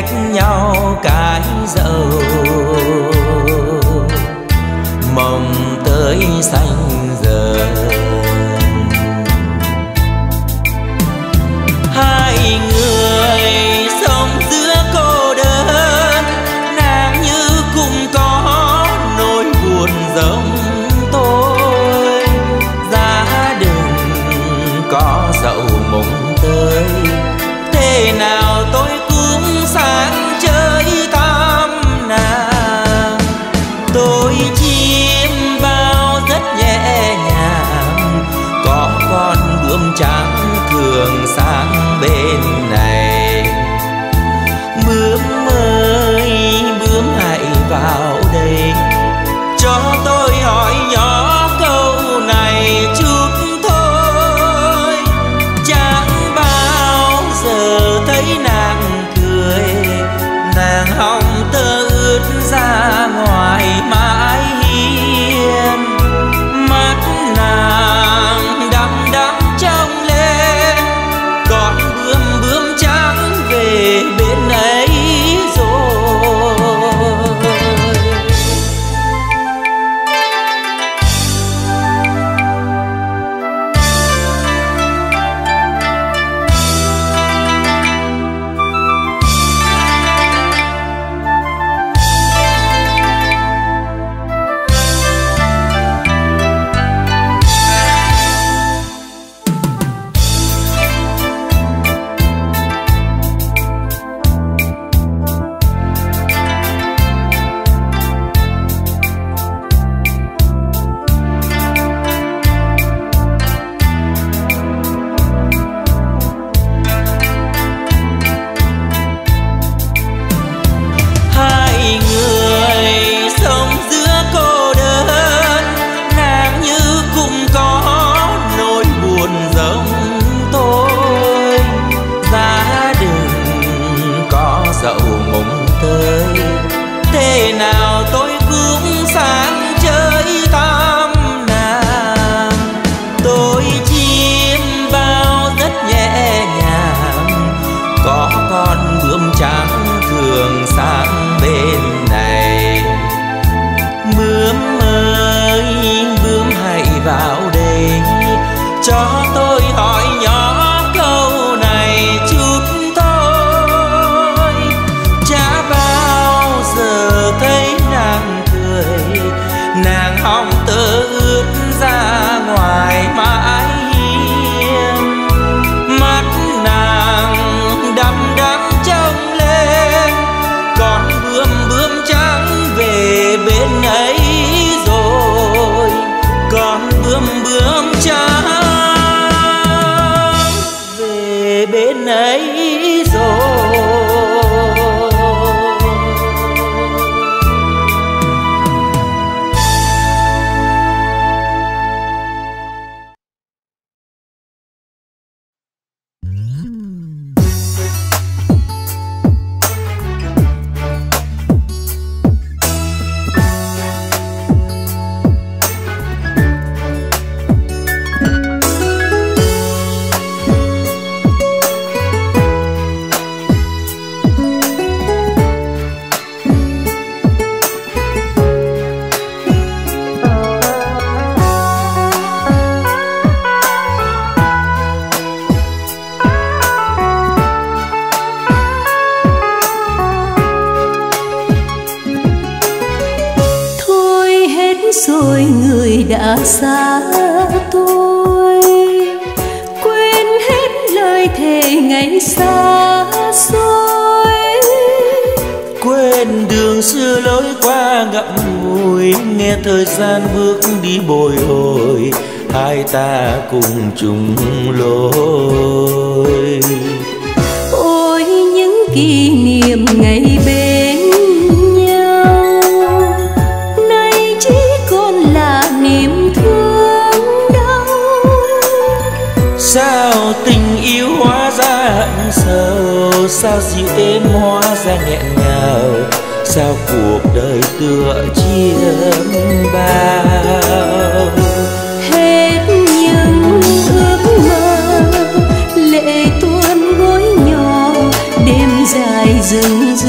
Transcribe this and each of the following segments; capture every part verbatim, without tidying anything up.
nhau cái dậu, mong tới xanh dần. Hai người sống giữa cô đơn, nàng như cũng có nỗi buồn giống tôi. Giá đừng có dậu mộng tới, thế nào tôi cũng sáng chơi thăm nàng. Tôi chim bao rất nhẹ nhàng, có con bướm trắng thường sang bên này. Bướm ơi bướm hãy vào đây, cho tôi hỏi nhỏ câu này chút thôi. Chẳng bao giờ thấy nàng cười, nàng hồng tơ ướt ra ngoài mái hiên. Mắt nàng đăm đăm trông lên, con bướm bướm trắng về bên ấy rồi. Thế nào tôi cũng sáng chơi thăm nàng. Tôi chim bao rất nhẹ nhàng, có con bướm trắng thường sang bên này. Bướm ơi bướm hãy vào đây, cho tôi hỏi nhỏ câu này chút thôi. Chả bao giờ thấy nàng cười, nàng hồng tơ ướt ra ngoài mái hiên. Mắt nàng đăm đăm trông lên, con bướm bướm trắng về bên ấy rồi. Con bướm bướm trắng về bên ấy rồi. rồi người đã xa tôi, quên hết lời thề ngày xa xôi, quên đường xưa lối qua ngậm ngùi, nghe thời gian bước đi bồi hồi, hai ta cùng chung lối. Ôi những kỷ niệm ngày bên nhau, nay chỉ còn là niềm thương đau. Sao tình yêu hóa ra hận sầu, sao dịu êm hóa ra nghẹn ngào, sao cuộc đời tựa chiêm bao. Hết những ước mơ lệ tuôn gối nhỏ, đêm dài rừng rưng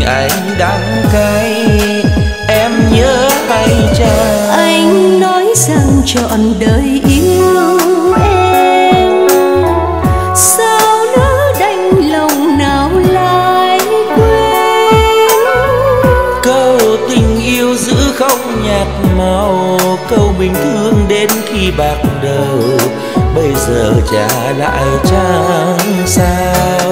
anh đắng cay, em nhớ hay chăng? Anh nói rằng trọn đời yêu em, sao nỡ đành lòng nào lại quên. Câu tình yêu giữ không nhạt màu, câu bình thương đến khi bạc đầu, bây giờ trả lại chẳng sao.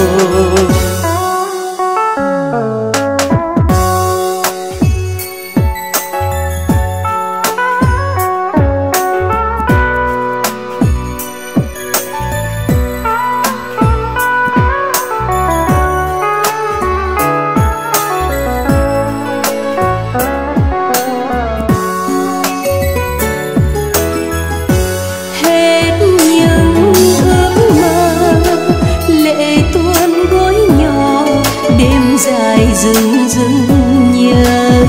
Dừng dừng nhớ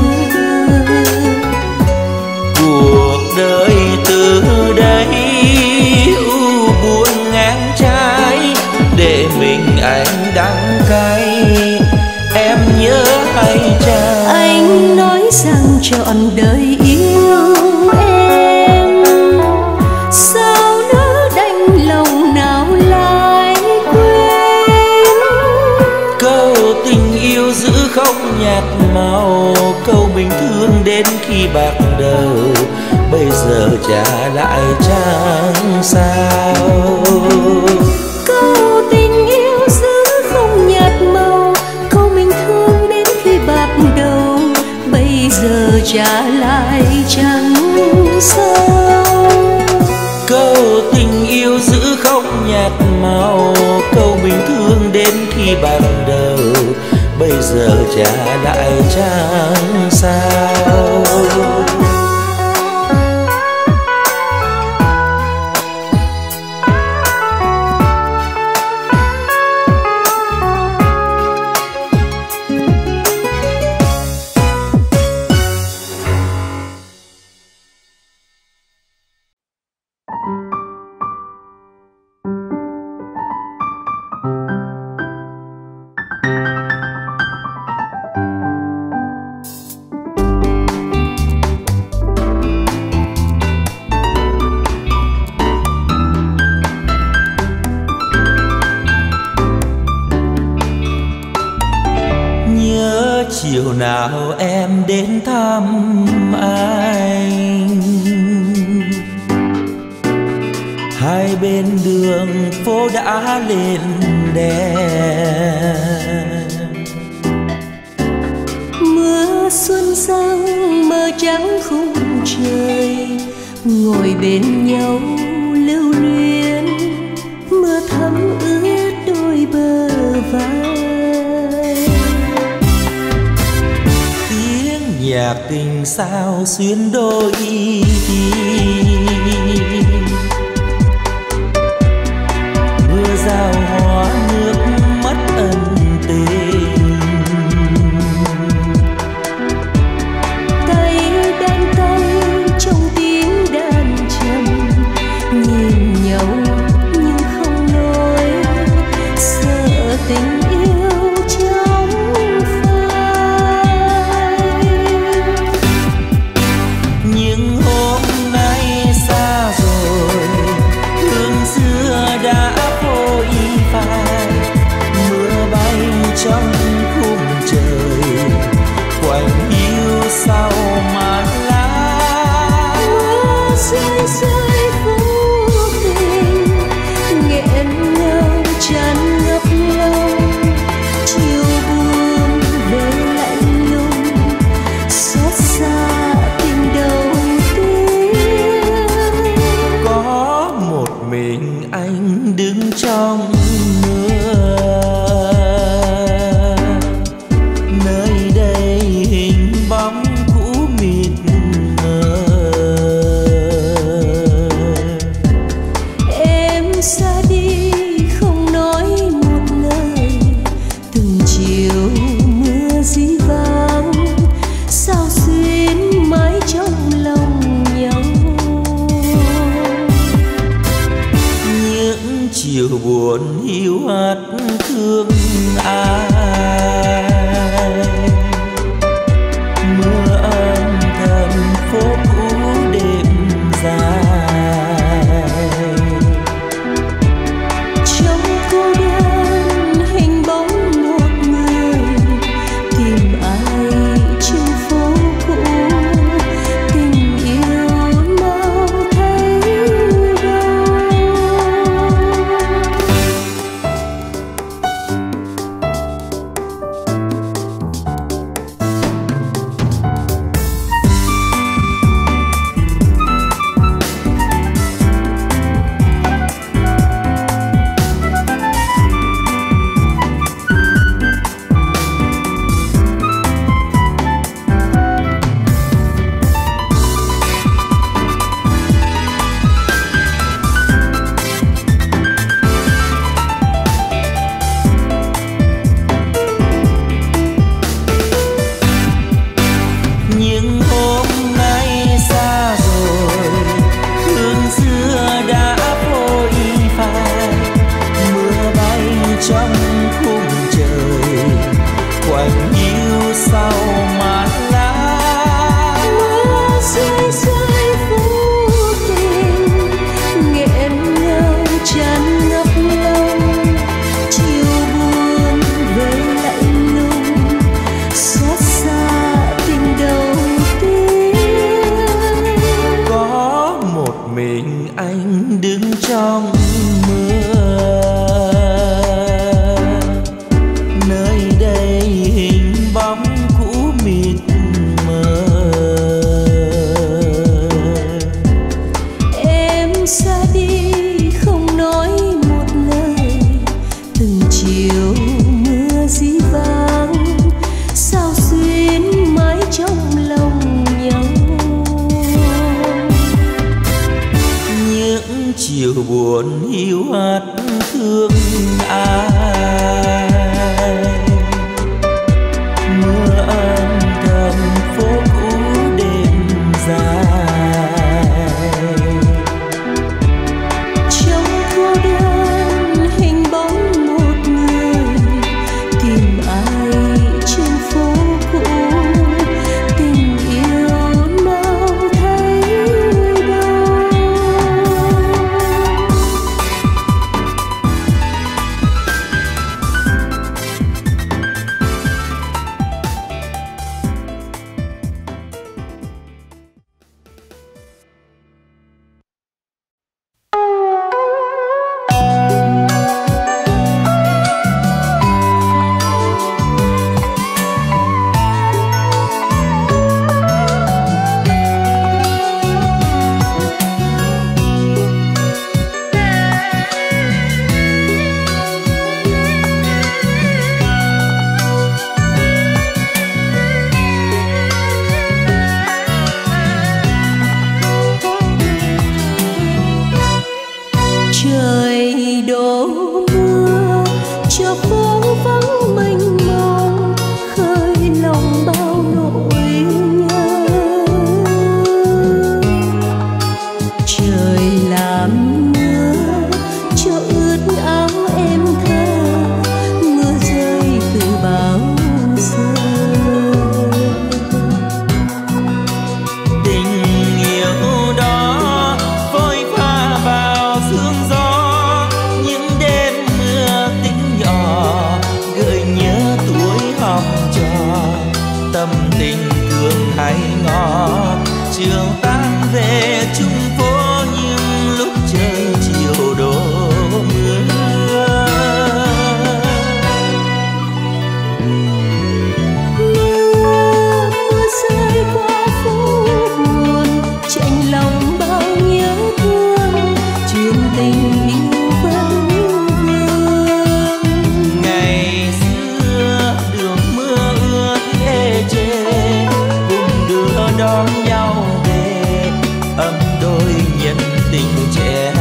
cuộc đời từ đây u buồn ngang trái, để mình anh đắng cay, em nhớ hay chăng? Anh nói rằng trọn đời yêu em, sao nỡ đành lòng nào lại quên. Câu tình yêu giữ không nhạt màu, câu bình thương đến khi bạc đầu, bây giờ trả lại chẳng sao. Câu tình yêu giữ không nhạt màu, câu bình thương đến khi bạc đầu, bây giờ trả lại chẳng sao. Câu tình yêu giữ không nhạt màu, câu bình thương đến khi bạc đầu, bây giờ trả lại chẳng sao. Chiều nào em đến thăm anh, hai bên đường phố đã lên đèn. Mưa xuân sang mơ trắng khung trời, ngồi bên nhau lưu luyến, mưa thấm ướt đôi bờ vai. Nhạc tình sao xuyến đôi tim, mưa giao hoa nước mắt ân tình. Tay đan tay trong tiếng đàn trầm, nhìn nhau nhưng không nói, sợ tình yêu trong trong khung trời quạnh yêu sau màn lá. Mưa rơi rơi vô tình, nghẹn ngào tràn ngập lòng, chiều buồn về lạnh lùng, xót xa tình đầu tiên. Có một mình anh đứng trong chiều buồn hiu hắt thương ai. tình yêu sau màn lá. Mưa rơi rơi vô tình nghẹn ngào tràn ngập lòng, chiều buồn về lạnh lùng xót xa tình đầu tiên. Có một mình anh đứng trong mưa, nơi đây hình bóng cũ mịt mờ. Em xa đi không nói một lời, từng chiều mưa dí vang sao xuyến mãi trong lòng nhau. Những chiều buồn hiu hắt thương ai, mưa âm thầm phố cũ đêm dài. Trong cô đơn hình bóng một người, tìm ai trên phố cũ, tình yêu nào thấy đâu. Trời đổ mưa cho phố vắng mênh mông, khơi lòng bao nỗi nhớ. Trời làm mưa cho ướt áo em thơ, mưa rơi từ bao giờ. Tình yêu đó vội pha vào sương gió, những đêm mưa tính nhỏ gợi nhớ tuổi học trò. Tâm tình thường hay ngỏ trường tan về chung phố, nhưng lúc trời chiều đổ mưa. Mưa mưa rơi qua phố buồn, chạnh lòng bao nhớ thương, chuyện tình yêu vẫn vương. Ngày xưa đường mưa ướt ê chê, cùng đưa đón nhau về ấm đôi nhân tình trẻ.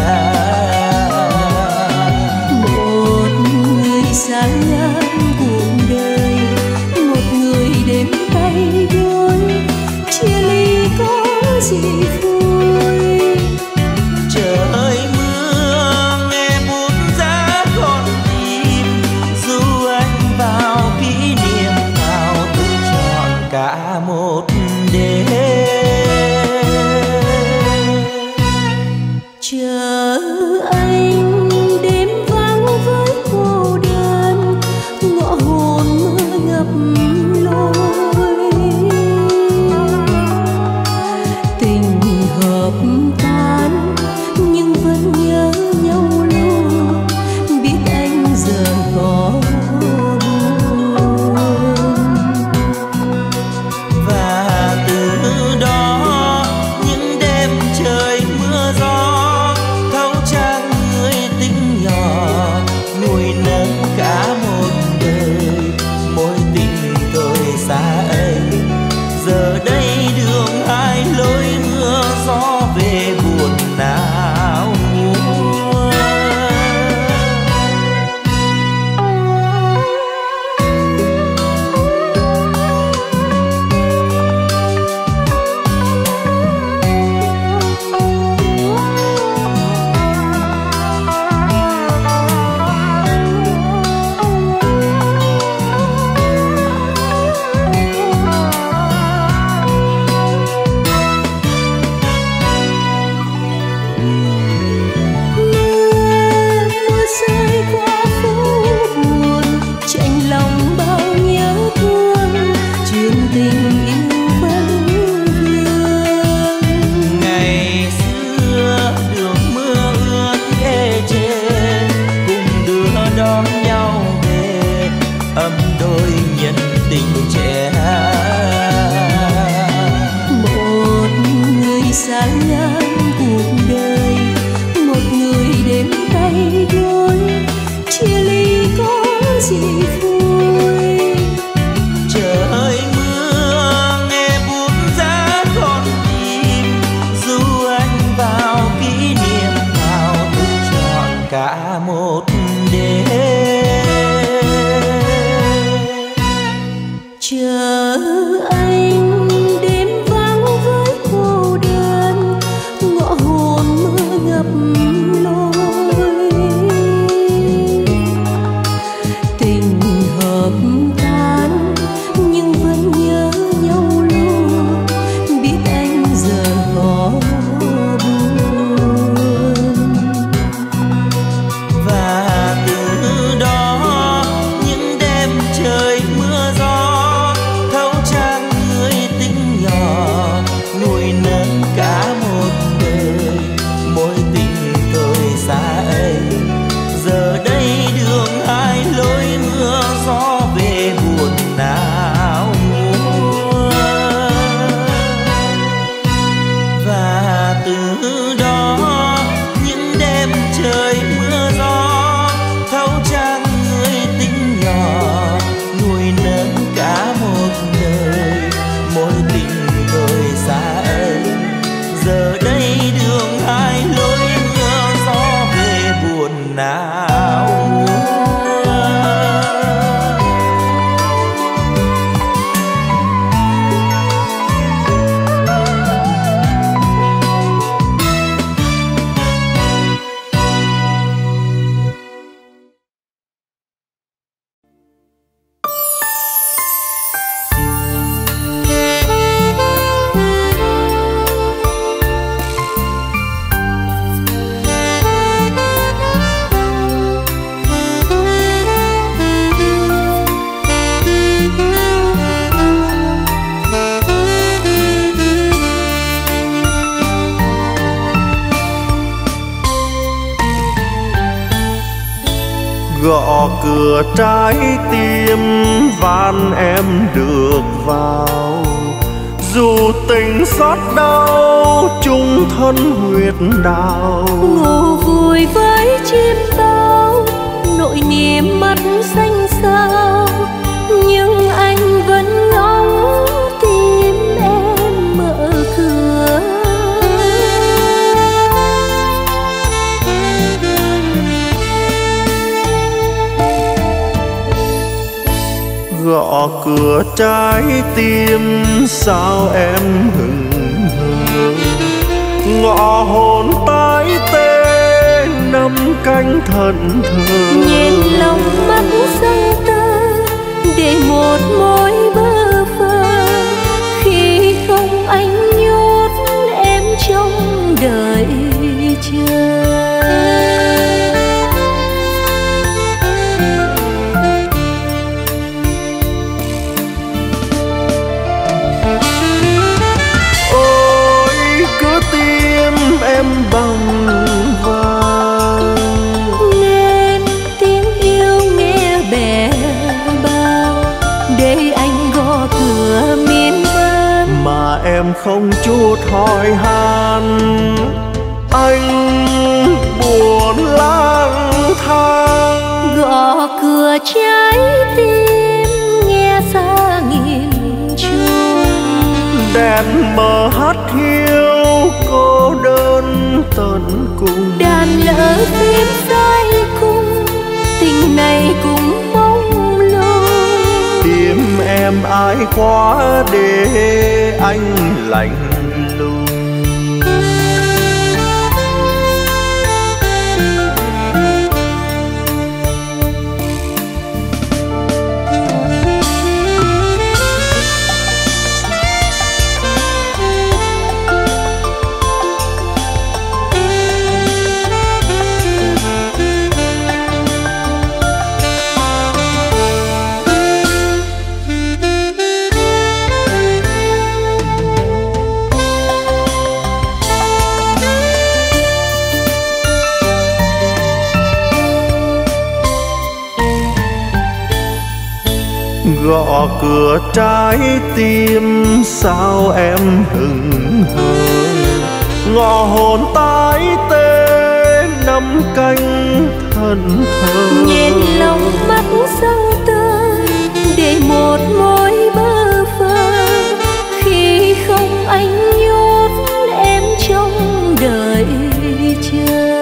Một người xa ngang cuộc đời, một người đêm tay đôi, chia ly có gì vui. Trời mưa nghe bút giá con tim, dù anh vào kỷ niệm nào tôi chọn cả một đêm. Chờ anh đêm vắng với cô đơn, ngõ hồn mưa ngập lối. Tình hợp tan nhưng vẫn nhớ nhau luôn, biết anh giờ có buồn. Và từ đó những đêm trời mưa gió, thấu trang người tính nhỏ nuôi nấng cả một đời. Mối tình thời xa ấy giờ đây đường hai lối, mưa gió về buồn não mua. âm đôi nhân tình trẻ. Một người xa ngang cuộc đời, một người đến tay đôi, chia ly có gì vui. Trời mưa nghe buốt giá con tim, dù anh vào kỷ niệm nào thức trọn cả một đêm. Chờ anh đêm vắng với cô đơn, ngõ hồn mưa ngập lối. Tình hợp tan nhưng vẫn nhớ nhau luôn, biết anh giờ có buồn. Và từ đó những đêm trời mưa gió thấu trang người tình nhỏ, nuôi nấng cả một đời mối tình thời xa ấy. Giờ đây đường hai lối mưa gió về buồn nào mua. Và từ đó những đêm trời mưa gió thấu trang người tình nhỏ, nuôi nấng cả một đời mối tình thời xa ấy. Giờ đây đường hai lối mưa gió về buồn nào mua. Gõ cửa trái tim van em được vào, dù tình xót đau chung thân huyết đào. Ngủ vui với chim bao, nỗi niềm mắt xanh xao, nhưng anh vẫn ngóng tim em mở cửa. Gõ cửa trái tim sao em hững hờ, ngõ hồn tái tê nắm cánh thẫn thờ. Nhìn lòng mắt xanh tơ để một mối bơ vơ, khi không anh nhốt em trong đời chờ. Em bằng vàng nên tiếng yêu nghe bè bao, để anh gõ cửa miên man mà em không chút hỏi han. Anh buồn lang thang gõ cửa trái tim nghe xa nghìn chuông, đèn mờ hắt hiu cô đơn tận cùng. đàn lỡ phim say cung tình này cũng mong lung. Tim em ai quá để anh lạnh lùng. gõ cửa trái tim sao em hững hờ, ngọ hồn tái tê năm canh thân thờ. Nhện lòng mắt sâu tơ để một mối bơ vơ, khi không anh nhốt em trong đời chờ.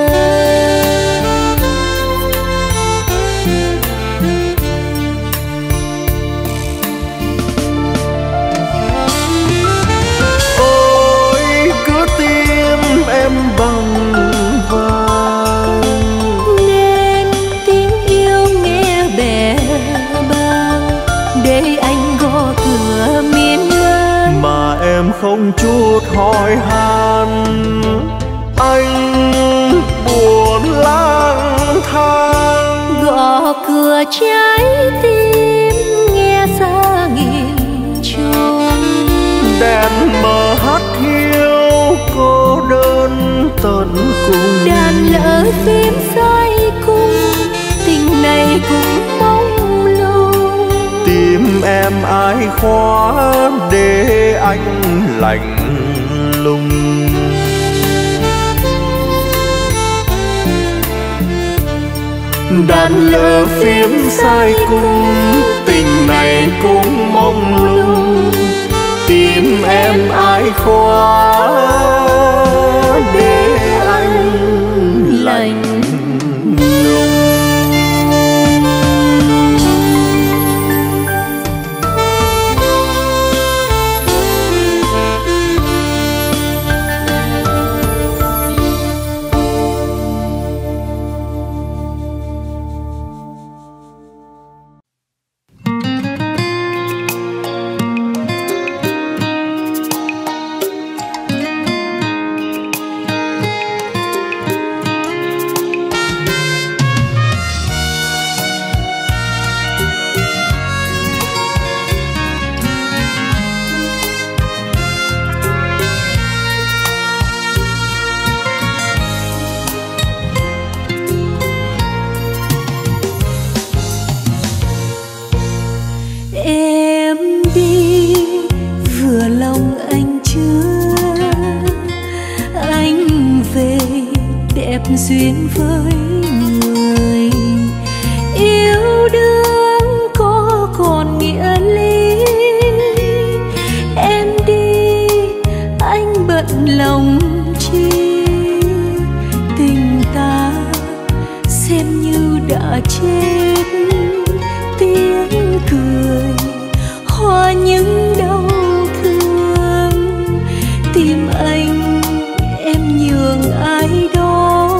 Ôi cứ tim em bằng vàng, nên tiếng yêu nghe bè bàng, để anh gõ cửa miên man mà em không chút hỏi han. Anh buồn lang thang, gõ cửa trái tim nghe xa nghìn trùng. đèn mờ hắt hiu cô đơn tận cùng. Đàn lỡ phim say cung, tình này cũng mong lung. Tim em ai khóa để anh lạnh lùng. Đàn lỡ phim say cung, tình này cũng mong lung. Tim em ai khóa để anh lạnh lùng. duyên với người yêu đương có còn nghĩa lý. Em đi anh bận lòng chi, tình ta xem như đã chết. Tiếng cười hoa những đau thương, tim anh em nhường ai đó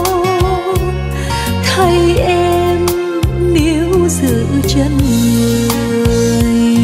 thay em níu giữ chân người.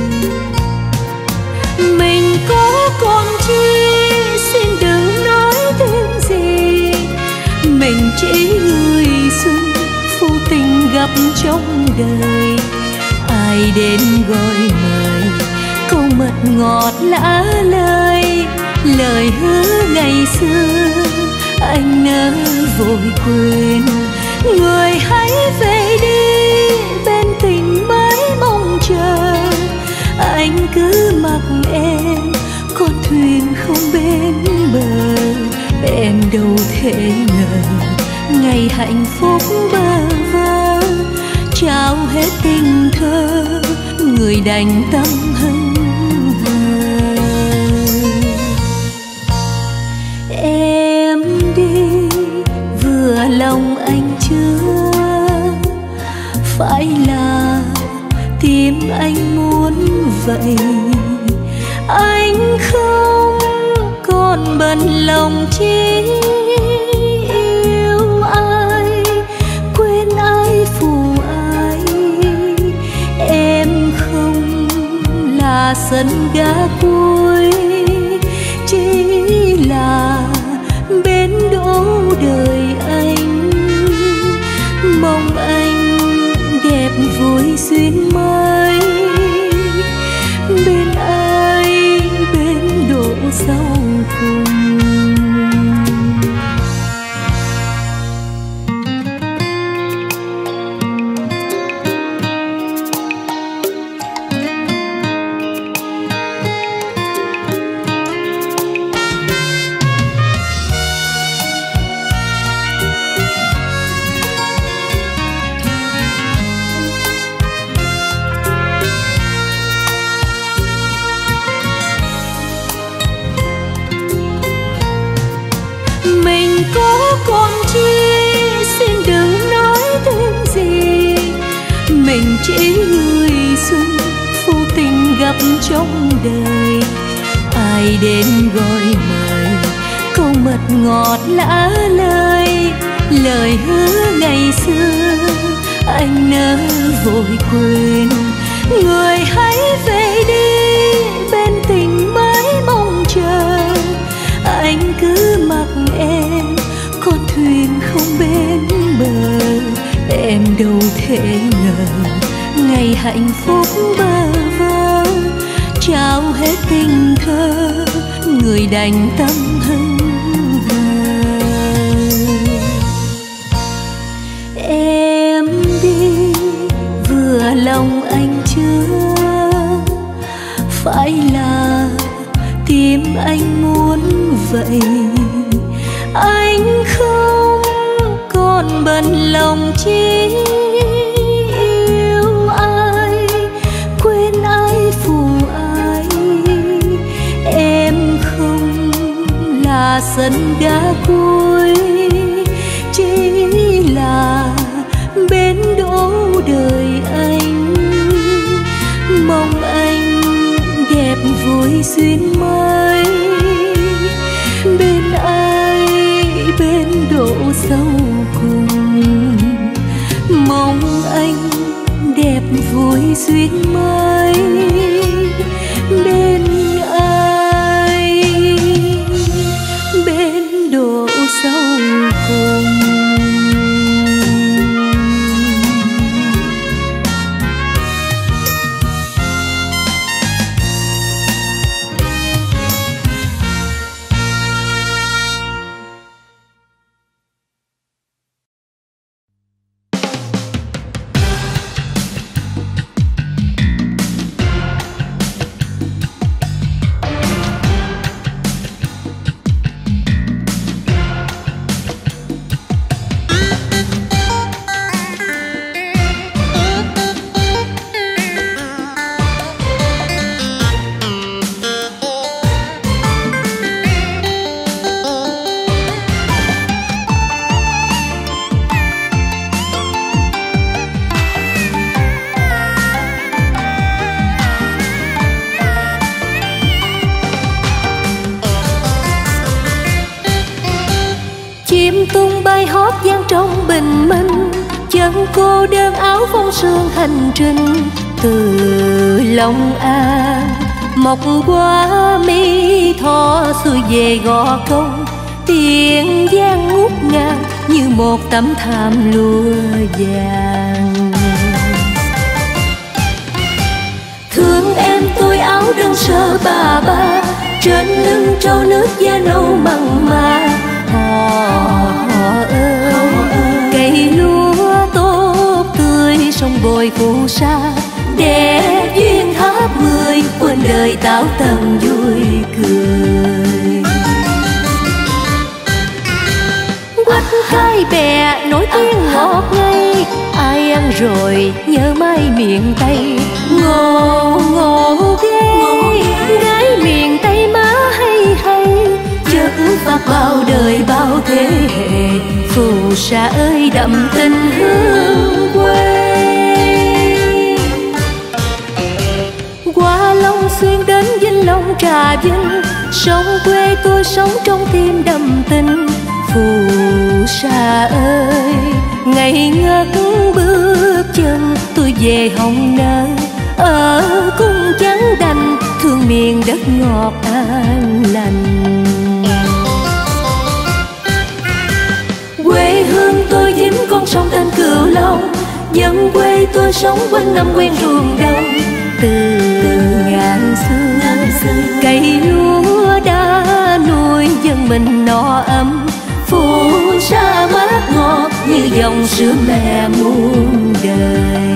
Mình có còn chi xin đừng nói thêm gì, mình chỉ người xuân vô tình gặp trong đời. Ai đến gọi mời câu mật ngọt lạ lời, lời hứa ngày xưa anh nỡ vội quên. Người hãy về đi bên tình mới mong chờ, anh cứ mặc em con thuyền không bên bờ. Em đâu thể ngờ ngày hạnh phúc bơ vơ, trao hết tình thơ người đành tâm hững hờ. Em đi vừa lòng anh chưa, phải là tim anh muốn vậy. Anh không còn bận lòng chi, yêu ai quên ai phụ ai. Em không là sân ga cuối, chỉ là bến đỗ đời anh. Mong anh đẹp vui duyên mới, bên ai bên độ sau cùng. mình chỉ người xuân vô tình gặp trong đời. Ai đến gọi mời câu mật ngọt lạ lời, lời hứa ngày xưa anh nỡ vội quên. Người hãy về đi bên tình mãi mong chờ, anh cứ mặc em con thuyền không bên bờ. Em đâu thể ngờ ngày hạnh phúc bơ vơ, trao hết tình thơ người đành tâm hững hờ. Em đi vừa lòng anh chưa, phải là tim anh muốn vậy. Anh không còn bận lòng chi yêu ai, quên ai phụ ai. Em không là sân ga cuối, chỉ là bến đỗ đời anh. Mong anh đẹp vui duyên mới, bên ai bên độ sâu cùng. Mong anh đẹp vui duyên mới, bên ai bên độ sâu cùng. Trong bình minh chân cô đơn áo phong sương hành trình từ Long An mọc qua mi thọ xuôi về Gò Công. Tiền giang ngút ngàn như một tấm thảm lụa vàng. Thương em tôi áo đơn sơ bà ba, trên lưng trâu nước da nâu mặn mà. Hò ơi cây lúa tốt tươi sông bồi phù sa, để duyên tháp mười quên đời tảo tần vui cười. Quách cái bè nổi tiếng ngọt ngây, ai ăn rồi nhớ mãi miền Tây. Ngộ ngộ ghê gái miền Tây má hay hay, chất phát bao đời bao thế hệ. Phù sa ơi đậm tình hương quê, qua Long Xuyên đến Vĩnh Long Trà Vinh, sông quê tôi sống trong tim đậm tình. Phù sa ơi ngày ngất bước chân tôi về Hồng Nơ, ở cung trắng đành thương miền đất ngọt an lành. Quê hương tôi dính con sông tên Cửu Long, dân quê tôi sống quanh năm quen ruộng đồng. Từ ngàn xưa cây lúa đã nuôi dân mình no ấm, phù sa mát ngọt như dòng sữa mẹ muôn đời.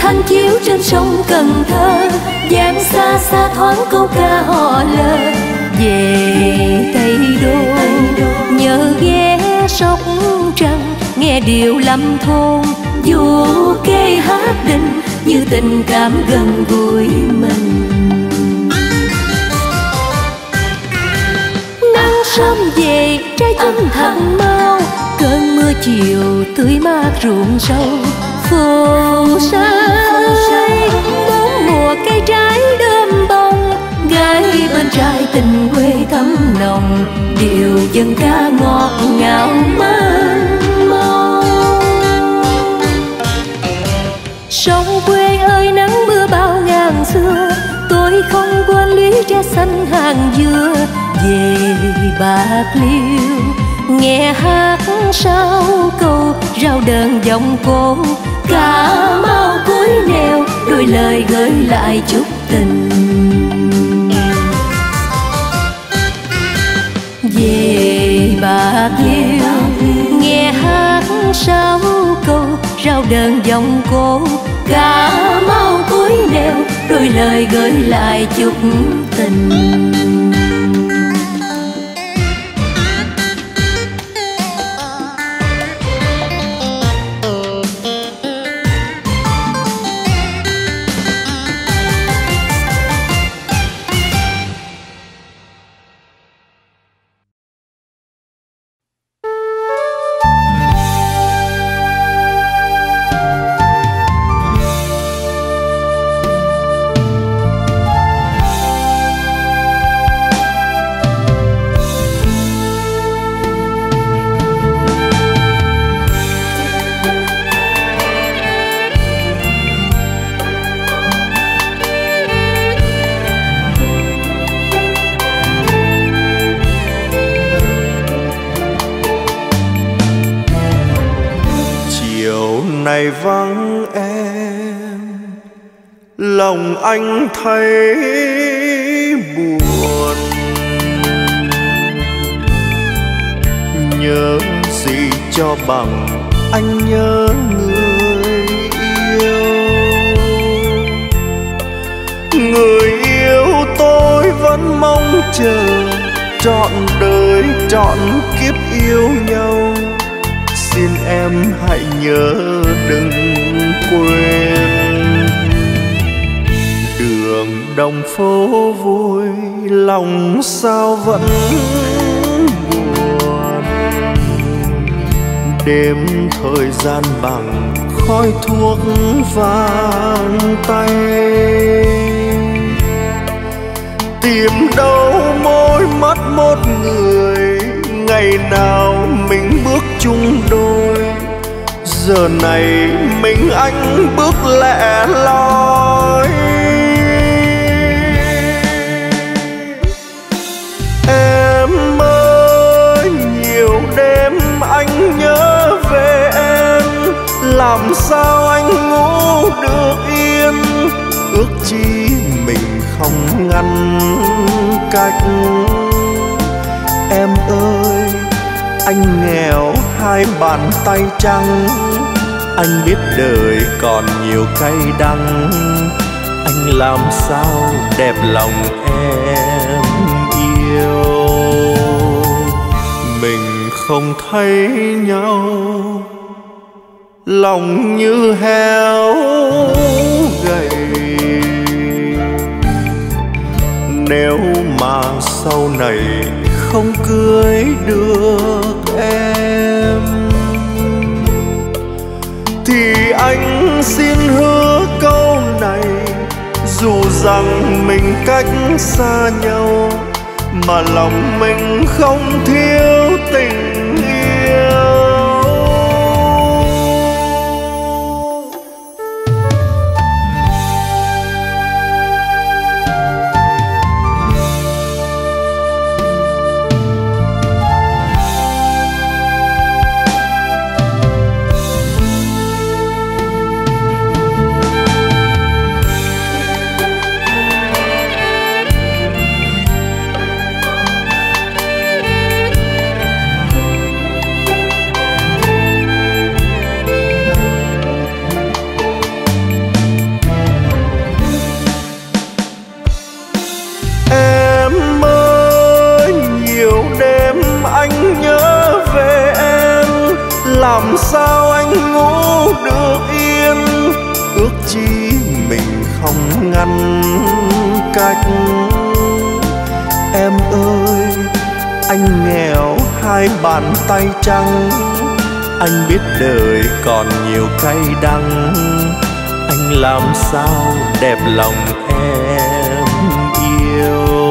thanh chiếu trên sông Cần Thơ, dáng xa xa thoáng câu ca hò lơ. Về Tây Đô nhớ ghé Sóc Trăng, nghe điệu lâm thôn dù kê hát đình, như tình cảm gần gũi mình. Nắng sớm về trái tim thật mau, cơn mưa chiều tưới mát ruộng sâu. Phù sa ơi, bốn mùa cây trái đơm bông, gái bên trai tình quê thắm nồng, điệu dân ca ngọt ngào mênh mông. Sông quê ơi nắng mưa bao ngàn xưa, tôi không quên lũy tre xanh hàng dừa. Về Bạc Liêu nghe hát sao câu, rao đơn giọng cô Cà Mau cuối nẻo, đôi lời gửi lại chút tình. Về Bạc Liêu nghe hát sao câu, rao đơn giọng cô Cà Mau cuối nẻo, đôi lời gửi lại chút tình. Này vắng em, lòng anh thấy buồn. Nhớ gì cho bằng anh nhớ người yêu. Người yêu tôi vẫn mong chờ, trọn đời trọn kiếp yêu nhau. Xin em hãy nhớ đừng quên. Đường đồng phố vui, lòng sao vẫn buồn. Đêm thời gian bằng khói thuốc vàng tay. Tìm đâu môi mắt một người, ngày nào mình bước chung đôi. Giờ này mình anh bước lẻ loi. Em ơi, nhiều đêm anh nhớ về em, làm sao anh ngủ được yên. Ước chi mình không ngăn cách. Em ơi, anh nghèo hai bàn tay trắng, anh biết đời còn nhiều cay đắng. Anh làm sao đẹp lòng em yêu. Mình không thấy nhau, lòng như heo gầy. Nếu mà sau này không cưới được em, thì anh xin hứa câu này. Dù rằng mình cách xa nhau, mà lòng mình không thiếu tình yêu. làm sao anh ngủ được yên, ước chi mình không ngăn cách. Em ơi, anh nghèo hai bàn tay trắng, anh biết đời còn nhiều cay đắng, anh làm sao đẹp lòng em yêu.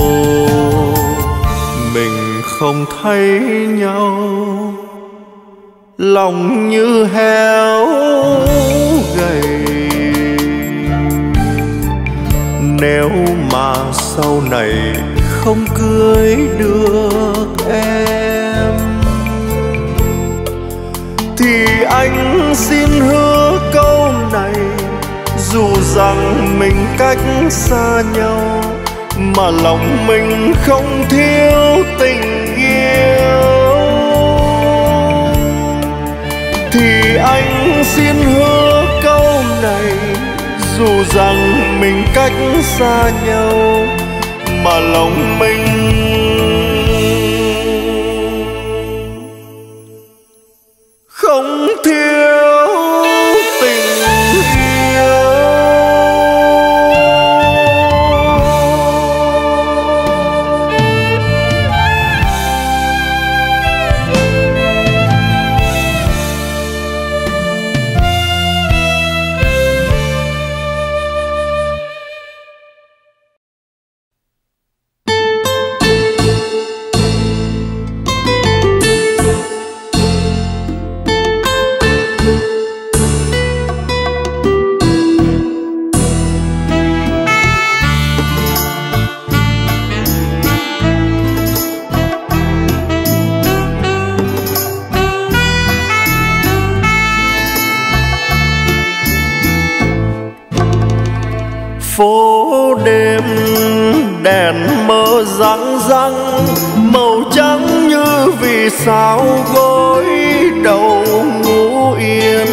Mình không thấy nhau, lòng như héo gầy. Nếu mà sau này không cưới được em, thì anh xin hứa câu này, dù rằng mình cách xa nhau, mà lòng mình không thiếu tình yêu. Thì anh xin hứa câu này, dù rằng mình cách xa nhau, mà lòng mình không thiếu tình yêu. Phố đêm đèn mờ răng răng, màu trắng như vì sao gối đầu ngủ yên.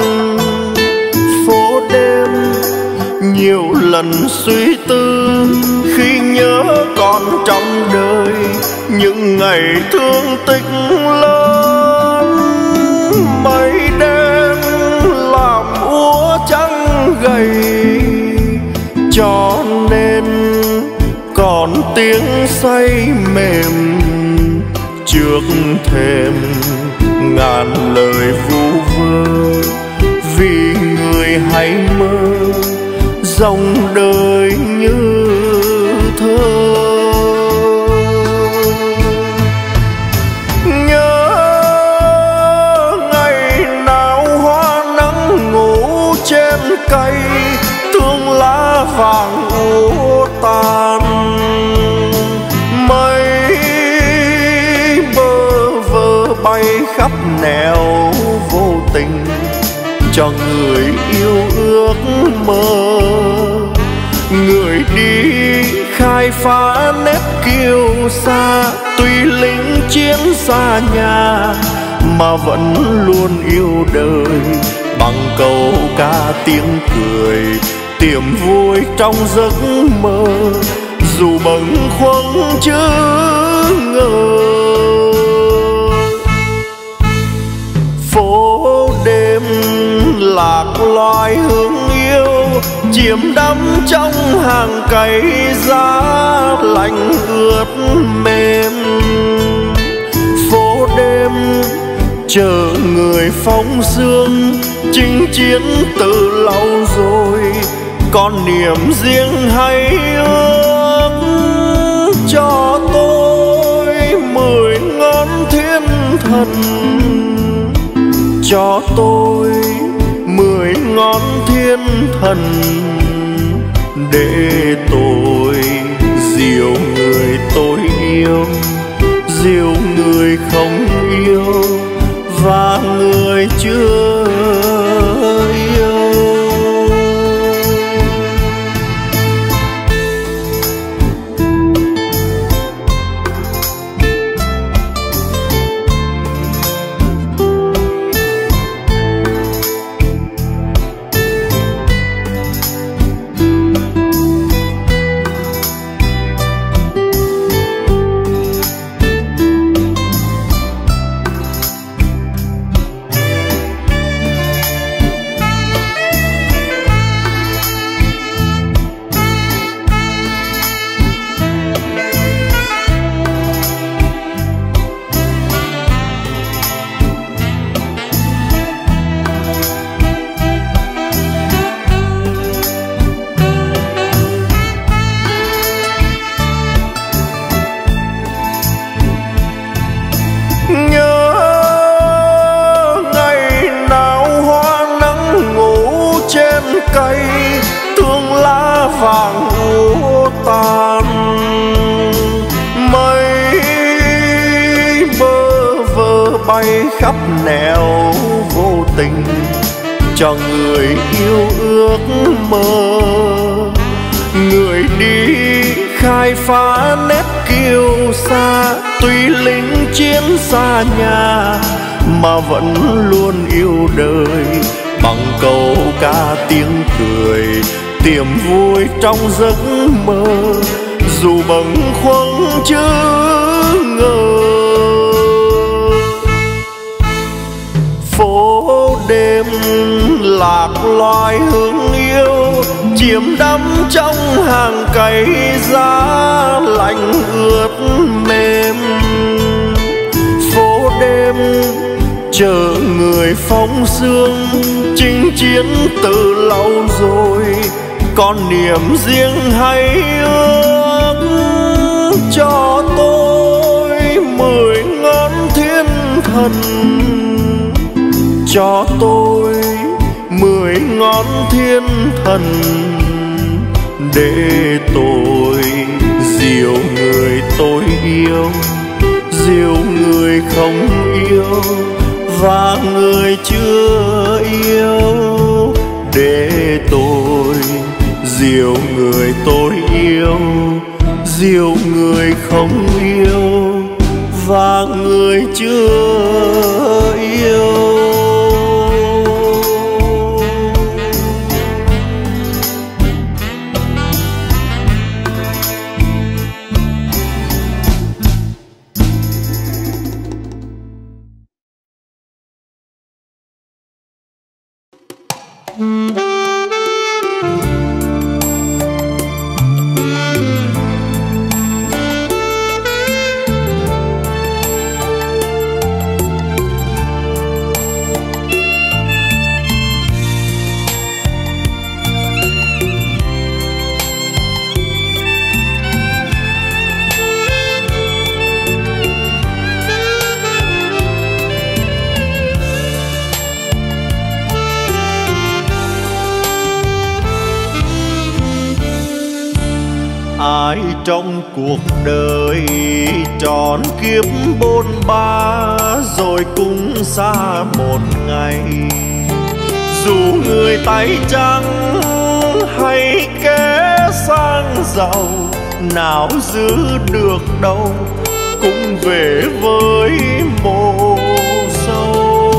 Phố đêm nhiều lần suy tư, khi nhớ còn trong đời những ngày thương tích lớn. Mây đen làm úa trắng gầy, cho nên còn tiếng say mềm trước thềm ngàn lời vu vơ. Vì người hay mơ dòng đời như thơ. Nhớ ngày nào hoa nắng ngủ trên cây, thương lá vàng úa tàn. Mây bơ vơ bay khắp nẻo vô tình, cho người yêu ước mơ. Người đi khai phá nếp kiêu sa, tuy lính chiến xa nhà mà vẫn luôn yêu đời. Bằng câu ca tiếng cười tiềm vui trong giấc mơ, dù bâng khuâng chớ ngờ. Phố đêm lạc loài hương yêu, chiếm đắm trong hàng cây giá lạnh ướt mềm. Phố đêm chờ người phóng sương, chinh chiến từ lâu rồi, còn niềm riêng hay ước cho tôi mười ngón thiên thần, cho tôi mười ngón thiên thần, để tôi dìu người tôi yêu, dìu người không yêu và người chưa yêu. loay khắp nẻo vô tình, cho người yêu ước mơ. Người đi khai phá nét kiêu sa, tuy lính chiến xa nhà mà vẫn luôn yêu đời. Bằng câu ca tiếng cười tiềm vui trong giấc mơ, dù bâng khuâng chớ ngờ. Phố đêm lạc loài hương yêu, chiếm đắm trong hàng cây giá lạnh ướt mềm. Phố đêm chờ người phóng sương, chinh chiến từ lâu rồi, còn niềm riêng hay ước cho tôi mười ngón thiên thần, cho tôi mười ngón thiên thần, để tôi dìu người tôi yêu, dìu người không yêu và người chưa yêu, để tôi dìu người tôi yêu, dìu người không yêu và người chưa yêu. Ai trong cuộc đời tròn kiếp bôn ba rồi cũng xa một ngày, dù người tay trắng hay kẻ sang giàu, nào giữ được đâu cũng về với mồ sâu.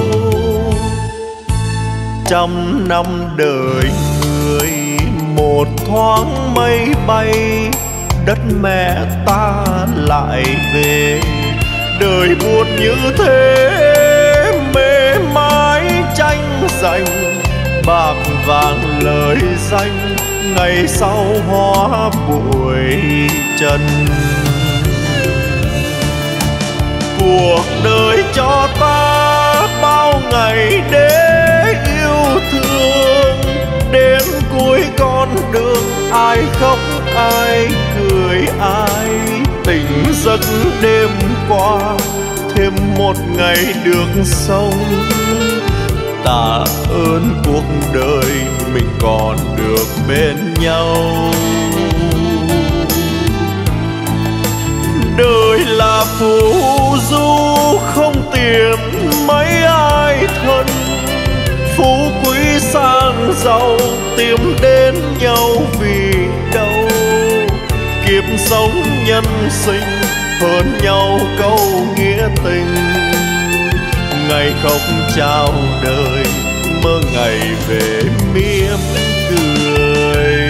Trăm năm đời người một thoáng mây bay, đất mẹ ta lại về. Đời buồn như thế mê mái tranh giành, bạc vàng lời danh ngày sau hóa bụi trần. Cuộc đời cho ta bao ngày để yêu thương, đến cuối con đường ai khóc ai cười ai tỉnh giấc đêm qua, thêm một ngày được sống. Tạ ơn cuộc đời mình còn được bên nhau. Đời là phù du không tiền mấy ai thân, phú quý sang giàu tìm đến nhau vì đâu. Kiếp sống nhân sinh hơn nhau câu nghĩa tình, ngày khóc chào đời mơ ngày về mỉm cười.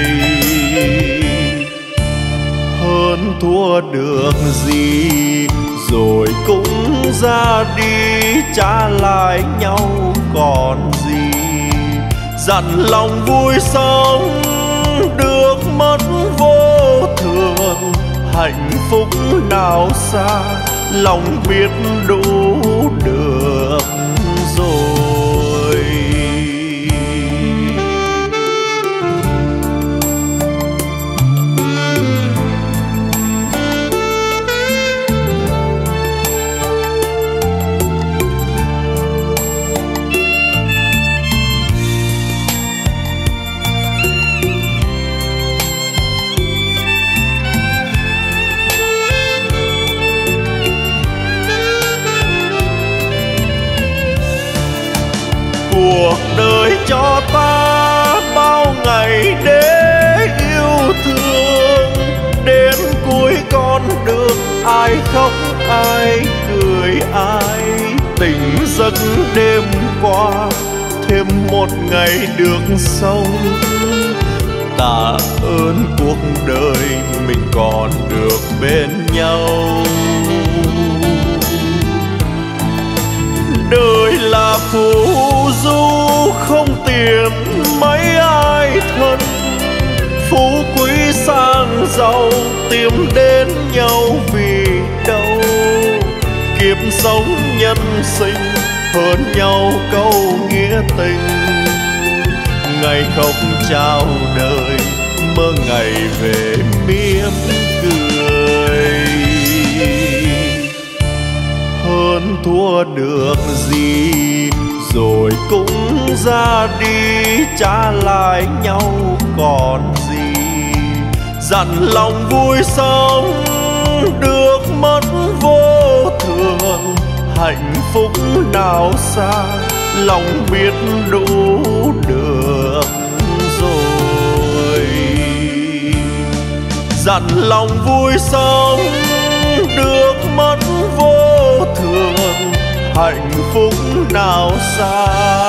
Hơn thua được gì rồi cũng ra đi, trả lại nhau còn gì. Dặn lòng vui sống được mất vô thường, hạnh phúc nào xa lòng biết đủ được rồi. cho ta bao ngày để yêu thương. Đến cuối con đường ai khóc ai cười ai tỉnh giấc đêm qua, thêm một ngày được sống. Tạ ơn cuộc đời mình còn được bên nhau. Đời là phù du không tiền mấy ai thân, phú quý sang giàu tìm đến nhau vì đâu. Kiếp sống nhân sinh hơn nhau câu nghĩa tình, ngày khóc chào đời mơ ngày về mỉm cười. Hơn thua được gì rồi cũng ra đi, trả lại nhau còn gì. Dặn lòng vui sống được mất vô thường, hạnh phúc nào xa lòng biết đủ được rồi. Dặn lòng vui sống được mất vô thường, hạnh phúc nào xa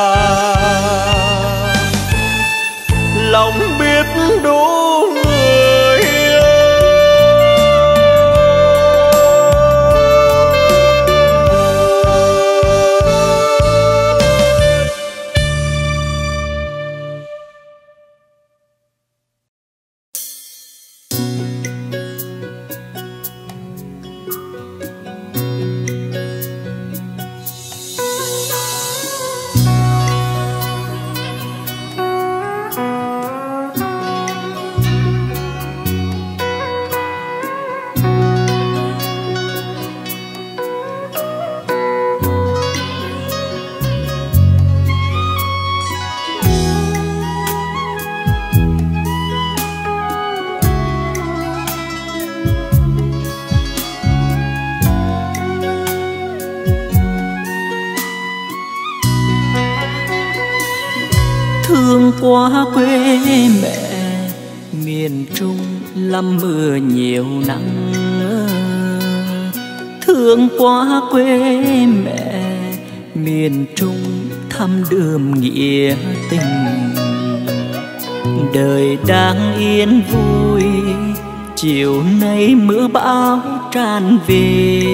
lòng biết đủ người. Thương quá quê mẹ miền Trung lắm mưa nhiều nắng. Thương quá quê mẹ miền Trung thăm đượm nghĩa tình. Đời đang yên vui chiều nay mưa bão tràn về,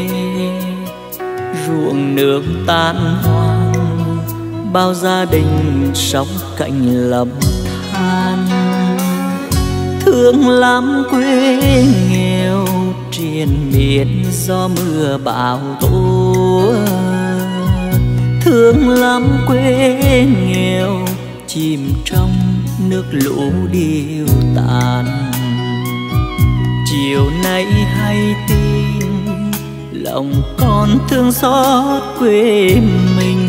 ruộng nước tan hoang bao gia đình sống cạnh lầm than. Thương lắm quê nghèo triền miên do mưa bão tố. Thương lắm quê nghèo chìm trong nước lũ điêu tàn. Chiều nay hay tin lòng con thương xót quê mình.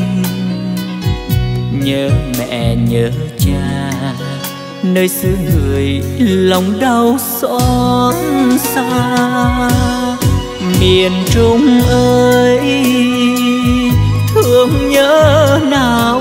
Nhớ mẹ nhớ cha nơi xứ người lòng đau xót xa. Miền Trung ơi thương nhớ nào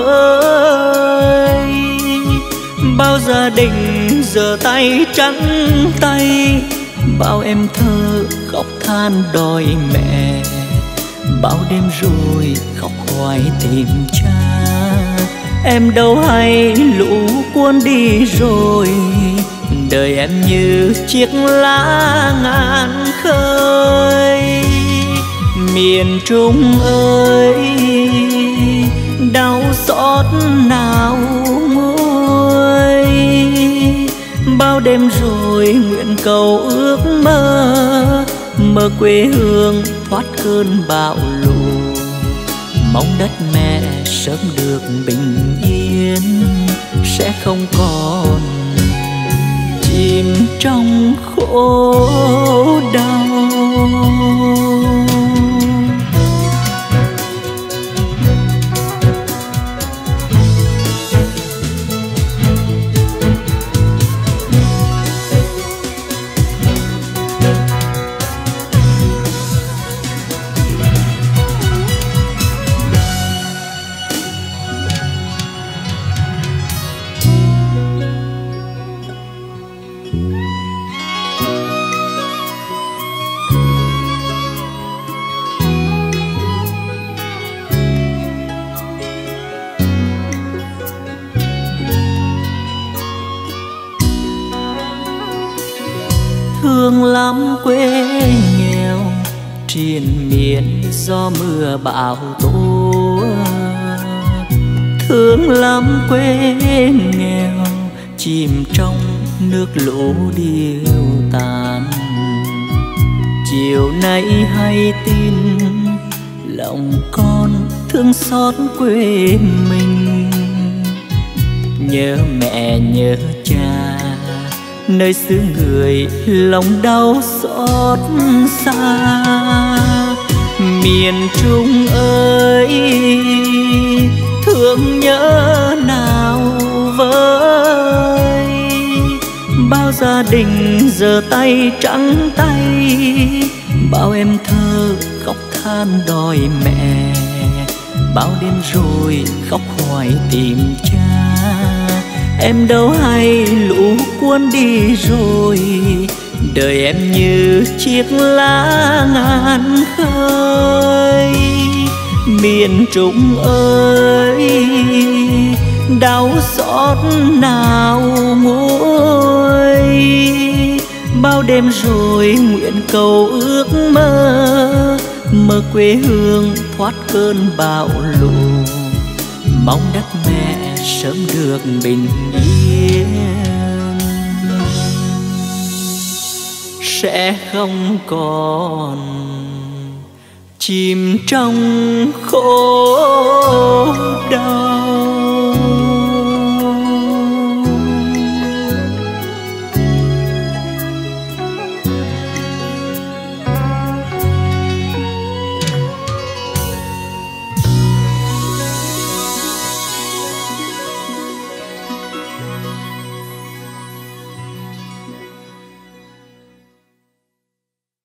với, bao gia đình giờ tay trắng tay, bao em thơ khóc than đòi mẹ, bao đêm rồi khóc hoài tìm cha. Em đâu hay lũ cuốn đi rồi, đời em như chiếc lá ngàn khơi. Miền Trung ơi đau xót nào nguôi, bao đêm rồi nguyện cầu ước mơ, mơ quê hương thoát cơn bão lũ. Mong đất mẹ sớm được bình yên, sẽ không còn chìm trong khổ đau. lắm quê nghèo, triền miên do mưa bão tố. Thương lắm quê nghèo, chìm trong nước lũ điêu tàn. Chiều nay hay tin lòng con thương xót quê mình. Nhớ mẹ nhớ cha, nơi xứ người lòng đau xót xa. Miền Trung ơi, thương nhớ nào với bao gia đình giờ tay trắng tay. Bao em thơ khóc than đòi mẹ, bao đêm rồi khóc hoài tìm cha. Em đâu hay lũ cuốn đi rồi, đời em như chiếc lá ngàn khơi. Miền Trung ơi, đau xót nào nguôi. Bao đêm rồi nguyện cầu ước mơ, mơ quê hương thoát cơn bão lũ. Mong đất mẹ sớm được bình yên, sẽ không còn chìm trong khổ